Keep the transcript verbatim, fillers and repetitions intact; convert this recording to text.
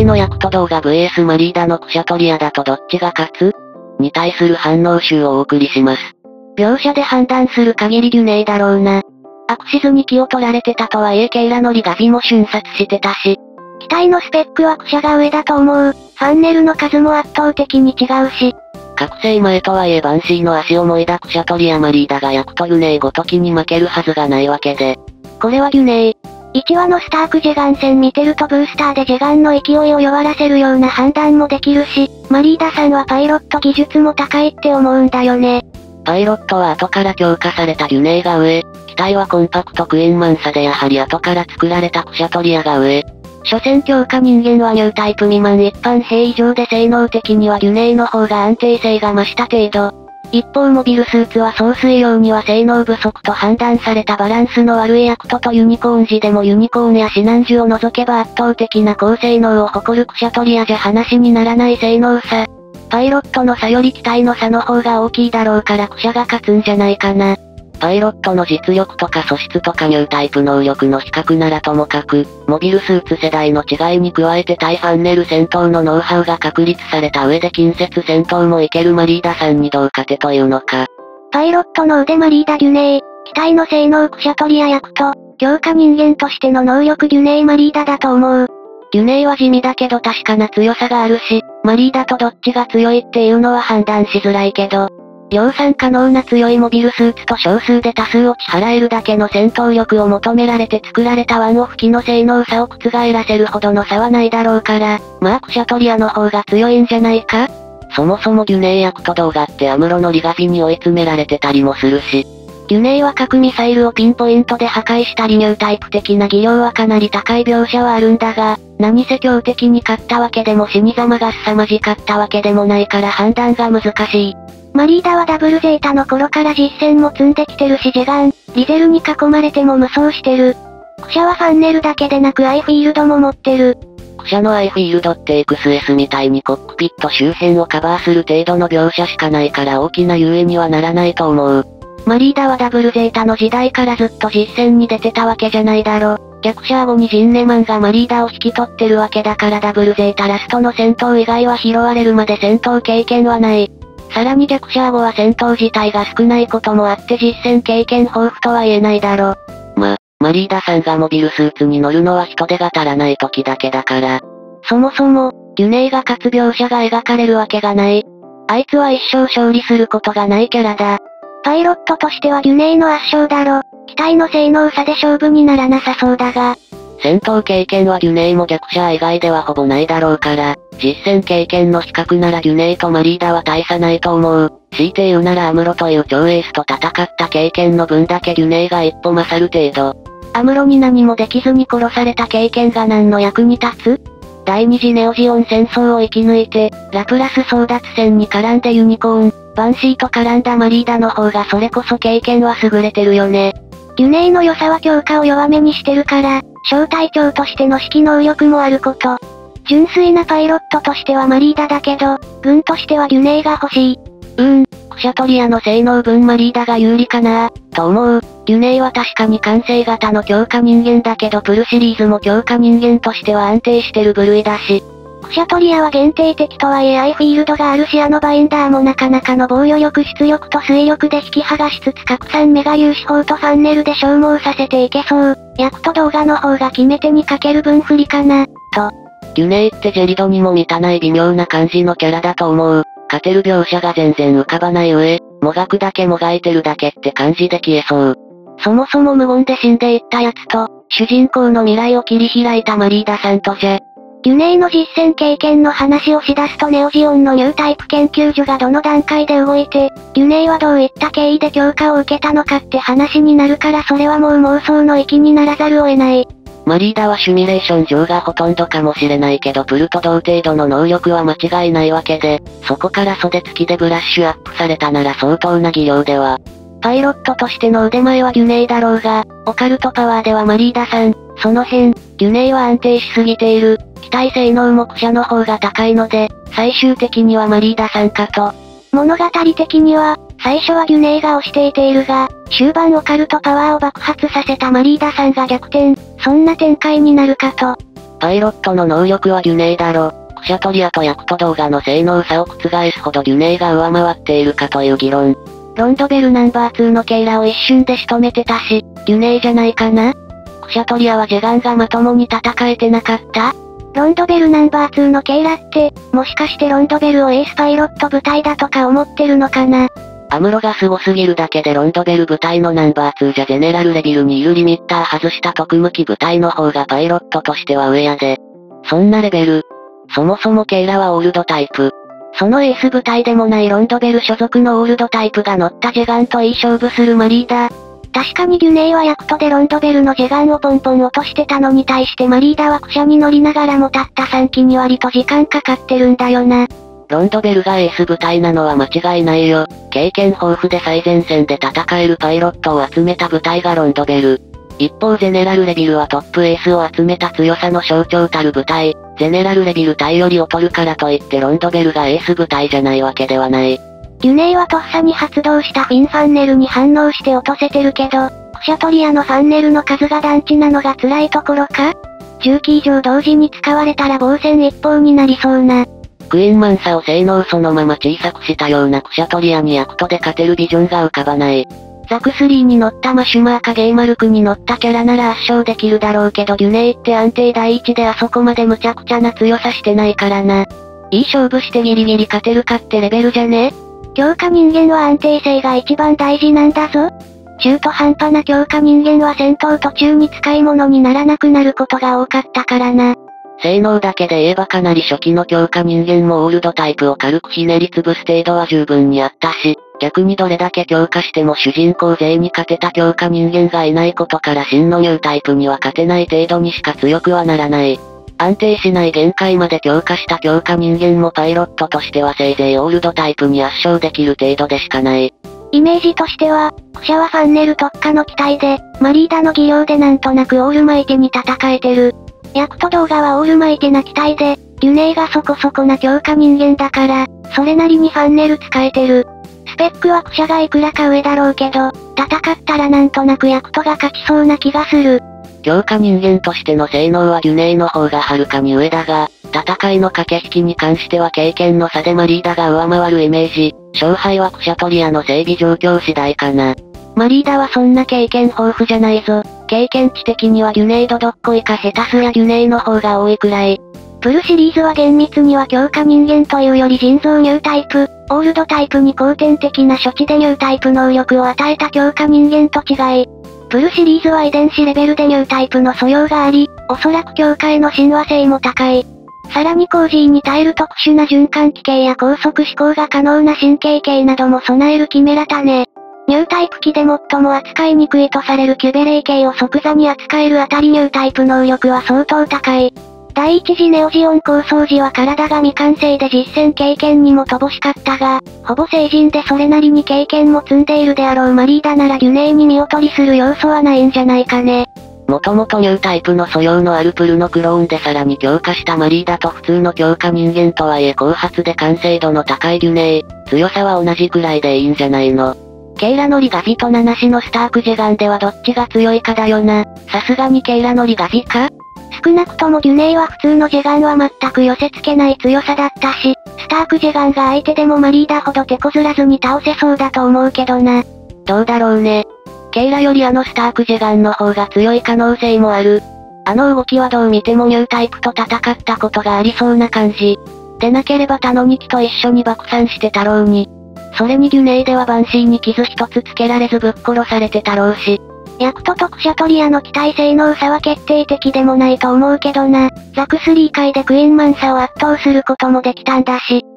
のヤクト動画 ブイエス マリーダのクシャトリアだとどっちが勝つに対する反応集をお送りします。描写で判断する限りデュネイだろうな。アクシズに気を取られてたとはいえケイラのリガビも瞬殺してたし。 機体のスペックはクシャが上だと思う。ファンネルの数も圧倒的に違うし。 覚醒前とはいえバンシーの足をもいだクシャトリアマリーダがヤクトデュネイごときに負けるはずがないわけで。これはデュネイ。 いちわのスタークジェガン戦見てるとブースターでジェガンの勢いを弱らせるような判断もできるし、マリーダさんはパイロット技術も高いって思うんだよね。 パイロットは後から強化されたデュネイが上、機体はコンパクトクイーンマンさでやはり後から作られたクシャトリアが上。所詮強化人間はニュータイプ未満一般兵以上で性能的にはデュネイの方が安定性が増した程度。一方モビルスーツは総水量には性能不足と判断されたバランスの悪いヤクトとユニコーン時でもユニコーンやシナンジュを除けば圧倒的な高性能を誇るクシャトリアじゃ話にならない性能差。パイロットの差より機体の差の方が大きいだろうからクシャが勝つんじゃないかな。パイロットの実力とか素質とかニュータイプ能力の比較ならともかく、モビルスーツ世代の違いに加えて対ファンネル戦闘のノウハウが確立された上で近接戦闘もいけるマリーダさんにどう勝てというのか。 パイロットの腕マリーダデュネイ、機体の性能クシャトリアヤクト、強化人間としての能力デュネイマリーダだと思う。 デュネイは地味だけど確かな強さがあるし、マリーダとどっちが強いっていうのは判断しづらいけど、量産可能な強いモビルスーツと少数で多数落ち払えるだけの戦闘力を求められて作られたワンオフ機の性能差を覆らせるほどの差はないだろうから、まあクシャトリアの方が強いんじゃないか。そもそもデュネイヤクト動画ってアムロのリガビに追い詰められてたりもするし、デュネイは核ミサイルをピンポイントで破壊したりニュータイプ的な技量はかなり高い描写はあるんだが、何せ強敵に勝ったわけでも死に様が凄まじかったわけでもないから判断が難しい。 マリーダはダブルゼータの頃から実戦も積んできてるしジェガン、リゼルに囲まれても無双してる。クシャはファンネルだけでなくアイフィールドも持ってる。 クシャのアイフィールドって エックスエス みたいにコックピット周辺をカバーする程度の描写しかないから大きな優位にはならないと思う。マリーダはダブルゼータの時代からずっと実戦に出てたわけじゃないだろ。逆シャーゴにジンネマンがマリーダを引き取ってるわけだからダブルゼータラストの戦闘以外は拾われるまで戦闘経験はない。さらに逆シャーゴは戦闘自体が少ないこともあって実戦経験豊富とは言えないだろ。ま、マリーダさんがモビルスーツに乗るのは人手が足らない時だけだから。そもそも、デュネイが勝つ描写が描かれるわけがない。あいつは一生勝利することがないキャラだ。 パイロットとしてはデュネイの圧勝だろ。機体の性能差で勝負にならなさそうだが。 戦闘経験はデュネイも逆シャー以外ではほぼないだろうから、実戦経験の比較ならデュネイとマリーダは大差ないと思う。強いて言うならアムロという超エースと戦った経験の分だけデュネイが一歩勝る程度。アムロに何もできずに殺された経験が何の役に立つ？第二次ネオジオン戦争を生き抜いて、ラプラス争奪戦に絡んでユニコーン、バンシーと絡んだマリーダの方がそれこそ経験は優れてるよね。 デュネイの良さは強化を弱めにしてるから、小隊長としての指揮能力もあること。純粋なパイロットとしてはマリーダだけど、軍としてはデュネイが欲しい。 うーん、クシャトリアの性能分マリーダが有利かなと思う。デュネイは確かに完成型の強化人間だけどプルシリーズも強化人間としては安定してる部類だし。 クシャトリアは限定的とはいえアイフィールドがあるしあのバインダーもなかなかの防御力出力と推力で引き剥がしつつ拡散メガ粒子砲とファンネルで消耗させていけそう。ヤクト動画の方が決め手にかける分不利かな、と。 デュネイってジェリドにも満たない微妙な感じのキャラだと思う。勝てる描写が全然浮かばない上、もがくだけもがいてるだけって感じで消えそう。そもそも無言で死んでいったやつと、主人公の未来を切り開いたマリーダさんとじゃ。 デュネイの実戦経験の話をしだすとネオジオンのニュータイプ研究所がどの段階で動いて、デュネイはどういった経緯で強化を受けたのかって話になるからそれはもう妄想の域にならざるを得ない。 マリーダはシミュレーション上がほとんどかもしれないけどプルと同程度の能力は間違いないわけで、そこから袖付きでブラッシュアップされたなら相当な技量では。パイロットとしての腕前はデュネイだろうが、オカルトパワーではマリーダさん、その辺、デュネイは安定しすぎている。機体性能もクシャの方が高いので、最終的にはマリーダさんかと。 物語的には、最初はデュネイが押していているが、終盤オカルトパワーを爆発させたマリーダさんが逆転、そんな展開になるかと。 パイロットの能力はデュネイだろ。クシャトリアとヤクト動画の性能差を覆すほどデュネイが上回っているかという議論。 ロンドベルナンバーツーのケイラを一瞬で仕留めてたし、デュネイじゃないかな？ クシャトリアはジェガンがまともに戦えてなかった？ ロンドベルナンバーツーのケイラって、もしかしてロンドベルをエースパイロット部隊だとか思ってるのかな？ アムロが凄すぎるだけでロンドベル部隊のナンバーツーじゃゼネラルレビルにいるリミッター外した特務機部隊の方がパイロットとしては上やで。そんなレベル。そもそもケイラはオールドタイプ。そのエース部隊でもないロンドベル所属のオールドタイプが乗ったジェガンといい勝負するマリーダ。 確かにデュネイはヤクトでロンドベルのジェガンをポンポン落としてたのに対してマリーダはクシャに乗りながらもたったさん機に割と時間かかってるんだよな。 ロンドベルがエース部隊なのは間違いないよ。経験豊富で最前線で戦えるパイロットを集めた部隊がロンドベル。一方ゼネラルレビルはトップエースを集めた強さの象徴たる部隊。ゼネラルレビル隊より劣るからといってロンドベルがエース部隊じゃないわけではない。 デュネイはとっさに発動したフィンファンネルに反応して落とせてるけど、クシャトリアのファンネルの数が団地なのが辛いところか？じゅう機以上同時に使われたら防戦一方になりそうな。 クイーンマンサを性能そのまま小さくしたようなクシャトリアにヤクトで勝てるビジョンが浮かばない。ザクスリーに乗ったマシュマーかゲイマルクに乗ったキャラなら圧勝できるだろうけどデュネイって安定第一であそこまで無茶苦茶な強さしてないからな。いい勝負してギリギリ勝てるかってレベルじゃね？ 強化人間は安定性が一番大事なんだぞ。中途半端な強化人間は戦闘途中に使い物にならなくなることが多かったからな。 性能だけで言えばかなり初期の強化人間もオールドタイプを軽くひねり潰す程度は十分にあったし、逆にどれだけ強化しても主人公勢に勝てた強化人間がいないことから真のニュータイプには勝てない程度にしか強くはならない。安定しない限界まで強化した強化人間もパイロットとしてはせいぜいオールドタイプに圧勝できる程度でしかない。 イメージとしては、クシャはファンネル特化の機体で、マリーダの技量でなんとなくオールマイティに戦えてる。ヤクト動画はオールマイティな機体で、デュネイがそこそこな強化人間だから、それなりにファンネル使えてる。スペックはクシャがいくらか上だろうけど、戦ったらなんとなくヤクトが勝ちそうな気がする。 強化人間としての性能はデュネイの方がはるかに上だが、戦いの駆け引きに関しては経験の差でマリーダが上回るイメージ。勝敗はクシャトリアの整備状況次第かな。 マリーダはそんな経験豊富じゃないぞ。経験値的にはデュネイドどっこいか下手すりゃデュネイの方が多いくらい。プルシリーズは厳密には強化人間というより人造ニュータイプ、オールドタイプに後天的な処置でニュータイプ能力を与えた強化人間と違い。プルシリーズは遺伝子レベルでニュータイプの素養があり、おそらく強化への親和性も高い。さらに工事に耐える特殊な循環器系や高速思考が可能な神経系なども備えるキメラタネ。ニュータイプ機で最も扱いにくいとされるキュベレイ系を即座に扱えるあたりニュータイプ能力は相当高い。第一次ネオジオン構想時は体が未完成で実戦経験にも乏しかったが、ほぼ成人でそれなりに経験も積んでいるであろうマリーダならデュネイに見劣りする要素はないんじゃないかね。 もともとニュータイプの素養のあるプルのクローンでさらに強化したマリーダと普通の強化人間とはいえ後発で完成度の高いデュネイ、強さは同じくらいでいいんじゃないの。ケイラノリガビとナナシのスタークジェガンではどっちが強いかだよな。さすがにケイラノリガビか？ 少なくともデュネイは普通のジェガンは全く寄せ付けない強さだったし、スタークジェガンが相手でもマリーダほど手こずらずに倒せそうだと思うけどな。 どうだろうね。ケイラよりあのスタークジェガンの方が強い可能性もある。あの動きはどう見てもニュータイプと戦ったことがありそうな感じ。でなければ他のに機と一緒に爆散してたろうに。それにデュネイではバンシーに傷一つつけられずぶっ殺されてたろうし。 ヤクトとクシャトリアの機体性能差は決定的でもないと思うけどな。ザクスリー界でクイーンマンサを圧倒することもできたんだし。